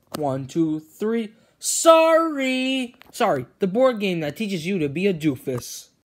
1, 2, 3. Sorry! Sorry, the board game that teaches you to be a doofus.